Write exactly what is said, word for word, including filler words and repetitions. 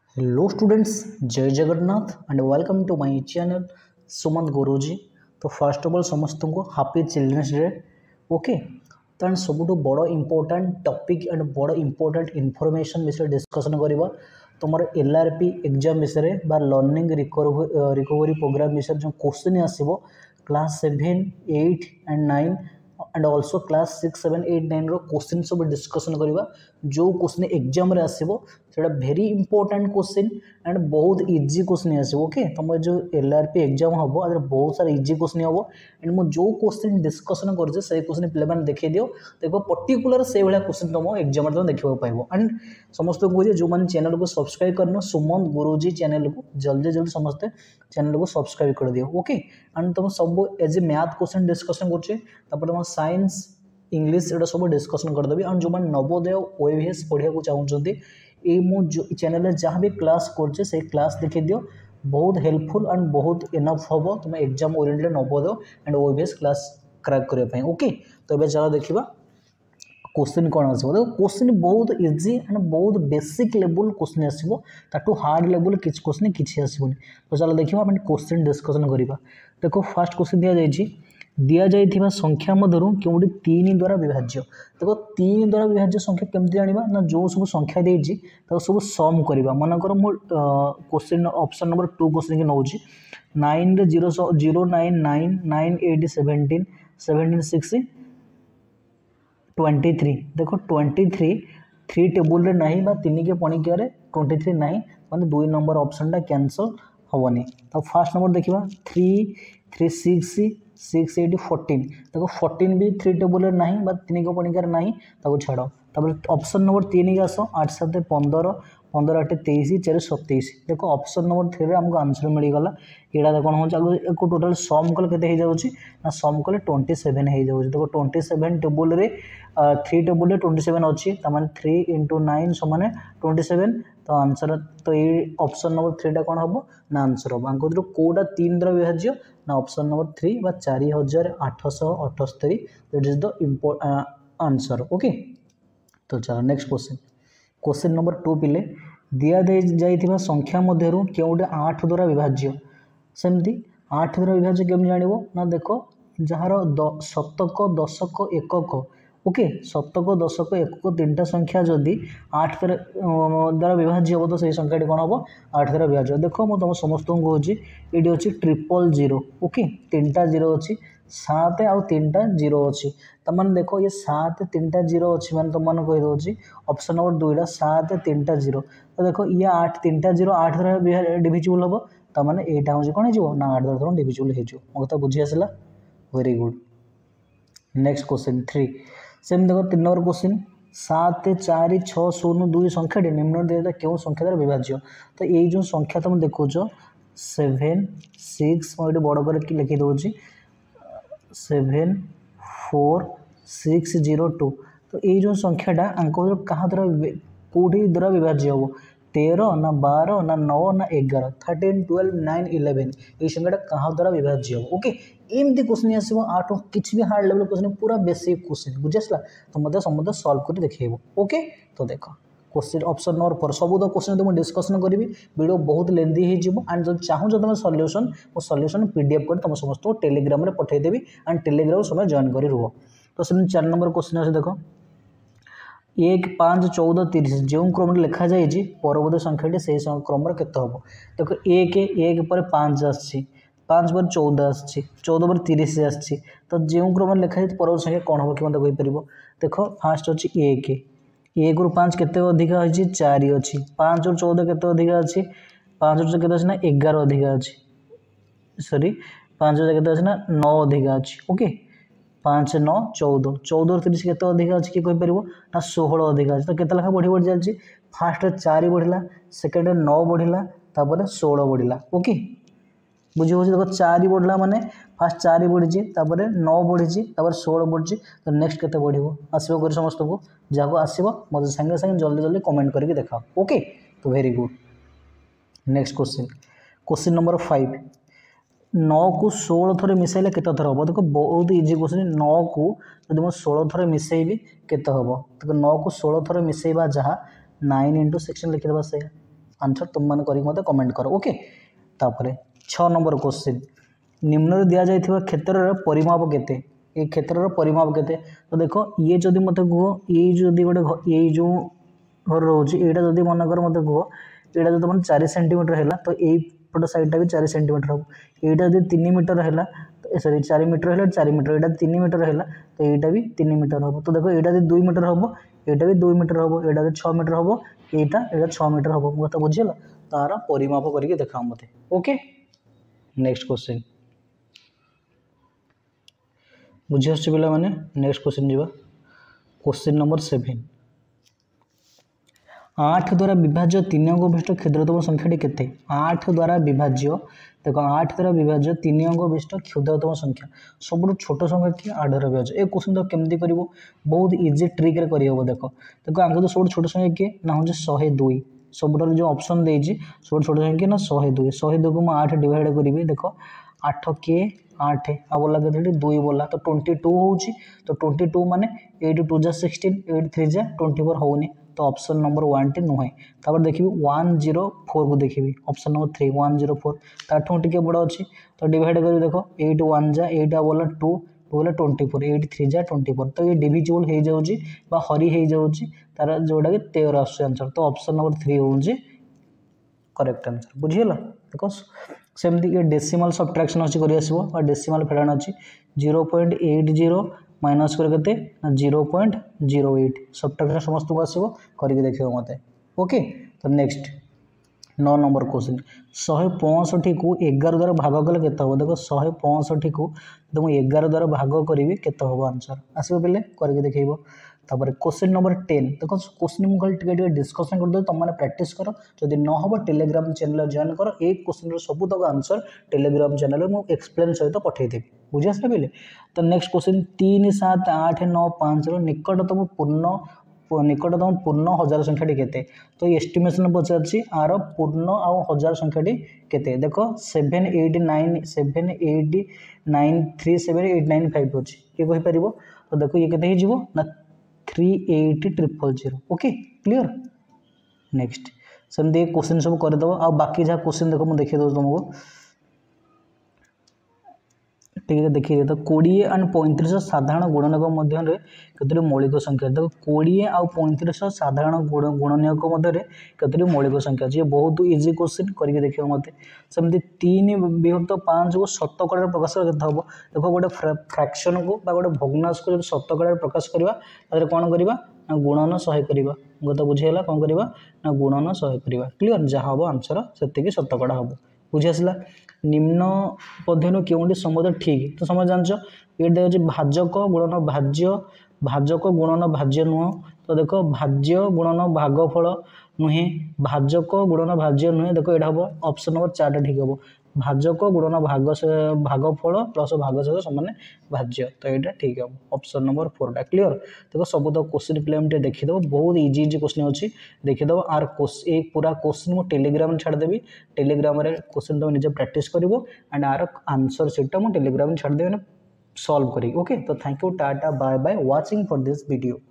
Hello students, जय Jagannath and welcome to my channel Sumant Guruji. तो first of all समस्त को हैप्पी चिल्ड्रंस डे। ओके, तो सबुठ बड़ इंपोर्टेंट टॉपिक एंड बड़ इंपोर्टेंट इनफॉरमेशन विषय डिस्कशन करवा तुम एल आर पी एग्जाम विषय बा लर्निंग रिकवरी प्रोग्राम विषय जो क्वेश्चन आसो class seven eight and nine and also class six seven eight nine question सब डिस्कसन करवा। जो क्वेश्चन एग्जाम रे आसीबो सेटा भेरी इंपोर्टेंट क्वेश्चन एंड बहुत इजी क्वेश्चन आसीबो। ओके, तुम जो एल आर पी एग्जाम हम अगर बहुत सारा इजी क्वेश्चन हम एंड मु जो क्वेश्चन डिस्कसन कर से क्वेश्चन पे देखे दियो देखो पर्टिकुलर से भाया क्वेश्चन तुम एग्जाम तुम देखा पाइब। एंड समस्त को जो मैंने चैनल को सब्सक्राइब करना सुमंत गुरुजी चैनल को जल्दी जल्दी समस्ते चैनल को सब्सक्राइब कर दियो। ओके, एंड तुम सब as a math question discussion कर साइंस इंग्लिश एटा सब डिस्कसन करदेवी। एंड जो मैंने नवोदय ओएवीएस पढ़ा चाहते ये मो चैनल जहाँ भी क्लास कर से क्लास देखी दियो बहुत हेल्पफुल एंड बहुत इनफ हम तुम exam oriented Navodaya and ओएवीएस class crack करने। ओके, तो ये चलो देखा क्वेश्चन कौन आसो। देखो क्वेश्चन बहुत इजी एंड बहुत बेसिक लेवल क्वेश्चन आसो, ताठू हार्ड लेवल किसी क्वेश्चन किसी आसोनी। तो चलो देखा आम क्वेश्चन डिस्कसन करवा। देखो फास्ट क्वेश्चन दि जाइए दि जा संख्या मध्य क्योंकि तीन द्वारा विभाज्य। देखो तीन द्वारा विभाज्य संख्या केमती जाना ना जो सब संख्या देती सब सम करवा। मनकर मु question option number two question की नौ नाइन रे zero zero nine nine nine eight seventeen seventeen six twenty three. देखो ट्वेंटी थ्री थ्री टेबुल रे नहीं बा तीन के पणिकिया ट्वेंटी थ्री नहीं माने दुई नंबर ऑप्शन टा कैंसल हेनी। तो फास्ट नंबर देखा three three six six eight fourteen. देखो फोर्टीन भी थ्री टेबुल रे नहीं बा तीन के पणिकिया नहीं छाड़। तापर ऑप्शन नंबर तीन के आस आठ सात पंदर पंदर आठ तेईस चार सतैश। देखो ऑप्शन नंबर थ्री रे हमको आंसर मिलगला। यहाँ कौन हो टोटाल सम कले के ना सम कले ट्वेंटी सेवेन हो। देखो ट्वेंटी सेवेन टेबुल रे थ्री टेबुल ट्वेंटी सेवेन अच्छी तमाने थ्री इंटू नाइन समान ट्वेंटी सेवेन। तो आंसर तो ये ऑप्शन नंबर थ्री कौन हम ना आंसर हम आंक कौटा तीन द्वारा विभाज्य ना ऑप्शन नंबर थ्री बा चार हजार आठश अठस्तरी that is the import answer. Okay, तो चलो next question question number two पिले दि जा संख्या मध्य क्योंटे आठ द्वारा विभाज्य। सेमती आठ द्वारा विभाज्य केमी जान ना देख जार शतक दशक एकक। ओके, शतक दशक एकक तीन टा संख्या जदि आठ द्वारा विभाज्य हम तो सही संख्या कौन हम आठ द्वारा विभाज्य। देख मुझे तुम समस्त को कहूँ ये अच्छी ट्रिपल जीरो। ओके, तीन टा जीरो अच्छी सात आउ तीन टा जीरो अच्छी तमाने देखो ये सात तीन टा जीरो अच्छी मैंने तुम मैंने कहीदे ऑप्शन नंबर दुईटा सात तीन टा जीरो। तो देखो ये आठ तीन टा जीरो आठ द्वारा डिविजिबल हम तमाने यहाँ हूँ कौन हो ना आठ द्वारा डिविजिबल हो कथा बुझी आसला। Very good. Next question three same देखो तीन नंबर क्वेश्चन सात चार छः शून्य दुई संख्या निम्न दिया क्यों संख्या द्वारा विभाज्य। तो ये जो संख्या तुम देखो सेवेन सिक्स मुझे बड़ कर लिखी दूसरी seven four six zero two. तो ये जो संख्याटा आंक क्या द्वारा कौटी द्वारा विभाज्य हम तेरह ना बार ना नौ ना एगार थर्टीन ट्वेल्व नाइन इलेवेन ये संख्याटा क्या द्वारा विभाज्य हम। ओके, एमती क्वेश्चन आसो आठ किसी भी हार्ड लेवल क्वेश्चन पूरा बेसिक क्वेश्चन बुझी आसला। तो मतलब समझते सल्व कर देखेब। ओके, तो देख क्वेश्चन ऑप्शन नंबर फोर सब तो क्वेश्चन तुम डिस्कसन करी वीडियो बहुत लेंदी हो एंड जो चाहूँ तुम सल्यूशन वो सल्यूशन पीडीएफ कर तुम समस्त को टेलीग्राम में पठेदेवी एंड टेलीग्राम समय जॉइन कर रुह। तो से चार नंबर क्वेश्चन अच्छे देख एक पाँच चौदह तीस जो क्रम लिखा जाए परवर्ती संख्याटी से क्रम केते हम। देखो एक एक पर पाँच आसी पाँच पर चौदह आसी चौदह पर तीस आसी तो जो क्रम लिखा जाए परवर्ती संख्या कौन हम कि मतलब कहीपर। देख फास्ट अच्छी एक एक रु पाँच केते अधिक अच्छी चार अच्छी पाँच रु चौदह केते अधिक अच्छी पाँच रु केते अच्छी ना एगार अधिक अच्छी सॉरी पाँच रु केते अच्छी ना नौ अधिक अच्छी। ओके, पाँच नौ चौदह चौदह तीस केते अधिक अच्छी किए कहीपर ना षोहल अधिक अच्छी। तो केते लेखा बढ़ी बढ़ी चलती फास्ट चार बढ़ला सेकेंड नौ बढ़ला तापर षोल बढ़ला। ओके, बुझी हो देखो चार बढ़ला माने फास्ट चार बढ़ी तापर नौ बढ़ी तापर षोल बढ़ी तो नेक्स्ट केते बढ़िबो आसबो कर समस्त को जहाँ आसो मत सागे सागे जल्दी जल्दी कमेंट करके देखा। ओके, तो very good. Next question question number five नौ को षोल थर मिसाइले केते थर हम। देखो बहुत इजी क्वेश्चन नौ को जब मुझे षोल थर मिसेबी केते हम। देखो नौ को षोल थर मिसेबा जहाँ नाइन इंटू सिक्सटीन लिखिदेवा से आंसर तुम मैंने करके मत कमेंट कर ओके। तापर छ नंबर क्वेश्चन निम्न दिया जाइथिबा क्षेत्रर परिमाप केते ये क्षेत्रर परिमाप केते तो देखो ये जदि मते कह ये जदि गोटे ये जो घर रोचे यहाँ जदि मनकर मत कह यहाँ जब मैंने चार सेंटीमीटर है तो यहीपट सैडटा भी चार सेंटीमीटर हम यहाँ जब तीन मीटर है सॉरी चार मीटर है चार मीटर यहाँ तीन मीटर है तो यहाँ भी तीन मीटर हम तो देखो यहाँ दुई मीटर हम यहाँ भी दुई मीटर हम यहाँ छः मीटर हम यहाँ यहाँ छः मीटर हम मत बुझीगला तार परिमाप करके देखा मत ओके। नेक्स्ट क्वेश्चन बुझी आस पिला माने नेक्स्ट क्वेश्चन जीवा क्वेश्चन नंबर सेवेन आठ द्वारा विभाज्य तीन अंक विशिष्ट क्षुद्रतम संख्याटी केते आठ द्वारा विभाज्य देखो आठ द्वारा विभाज्य तीन अंक विशिष्ट क्षुद्रतम संख्या सब छोट संख्या कि आठ द्वारा विभाज्य ए क्वेश्चन तो केमती कर बहुत इजी ट्रिक रे करहब देखो देखो आगे तो सब छोट संख्या किए ना हूँ शहे दुई सब जो ऑप्शन देजी सब छोट संख्या ना शहे दुई शहे दुई को आठ डिवाइड करी देखो आठ के आठ आ बोला के दुई बोला तो ट्वेंटी टू हो तो ट्वेंटी टू माने एट टू जा सिक्सटीन एट थ्री जा ट्वेंटी फोर होनी तो ऑप्शन नंबर वन टी नुहे तापर देखी वन जीरो फोर को देखी option number three one zero four ताठू टे बड़ अच्छी तो डिवाइड कर देखो एट वन जा एट आ बोला टू टू बोला ट्वेंटी फोर एट थ्री जा ट्वेंटी फोर तो ये डिविजिबल हो जाऊँगी हरी हो जाऊँगी तार जोटा कि तेरह आंसर तो ऑप्शन नंबर थ्री हूँ करेक्ट आंसर बुझीगला देखो सेमती ये डेसिमल सब्ट्रैक्शन अच्छी कर डेसिमल फेराण अच्छी zero point eight zero minus करते zero point zero eight subtraction समस्त को आसो करके देखिए मत ओके। तो नेक्स्ट नौ नंबर क्वेश्चन शहे पैंसठी को एगार द्वारा भाग कले केते हम देखो शहे पैंसठी को तो मुझे एगार द्वारा भाग करी केते हम आंसर आसो पे करके देखो। तापर क्वेश्चन नंबर टेन देखो क्वेश्चन मुझे टे डिस्कसन कर तुम मैंने प्रैक्टिस कर जदि न हम टेलीग्राम चैनल जॉइन कर ए क्वेश्चन सब तक आंसर टेलीग्राम चैनल में एक्सप्लेन सहित पठेदेवी बुझी आस पे। तो नेक्स्ट क्वेश्चन तीन सात आठ नौ पाँच निकटतम पूर्ण निकटतम पूर्ण हजार संख्याटी केते तो एस्टिमेशन पचार आर पूर्ण आउ हजार संख्याटी केते देखो seven eight nine seven eight nine three seven eight nine five अच्छी ये कहीपर तो देखो ये केते हो ना three eight triple zero okay clear. Next सेमती क्वेश्चन सब करदेव आ बाकी जहाँ क्वेश्चन देखो मुझे देखिए दूँ तुमको ठीक है देखिए तो कोड़े एंड पैंतीस साधारण गुणनक मध्य कतोटी मौलिक संख्या देखो कोड़े आउ पैंतीस साधारण गुण गुणनक मध्य कतोटी मौलिक संख्या ये बहुत इजी क्वेश्चन करके देखिए मत सेमती तीन विभक्त पाँच को शतकड़ा प्रकाश करते हम देखो गोटे फ्रैक्शन को गोटे भग्नांश को शतकड़ा प्रकाश करवा कौन करवा ना गुणन शहे करवा गत बुझीगला कौन करवा ना गुणन शहे करवा क्लियर जहाँ हम आंसर से शतकड़ा हम बुझी आसला। निम्न पद्धति क्योंटी संबोध ठीक तो समझ जान ये देखिए भाजक गुणन भाज्य भाजक गुणन भाज्य नुह तो देखो भाज्य गुणन भागफल नुहे भाजक गुणन भाज्य नुहे देखो ये हम ऑप्शन नंबर चार ठीक हम भाजक गुणन भाग से भागफल प्लस भाग सहित समान भाज्य तो यहाँ ठीक है ऑप्शन नंबर फोरटा क्लियर देखो सब तो क्वेश्चन प्ले देखीदेव बहुत इजी इजी क्वेश्चन अच्छी देखीदेव आर ये पूरा क्वेश्चन मुझे टेलीग्राम छाड़देवी टेलीग्राम क्वेश्चन तुम निजे प्रैक्टिस कर एंड आर आंसर सीटा मुझे टेलीग्राम छाड़देवी सॉल्व करी ओके। तो thank you tata bye bye watching for this video.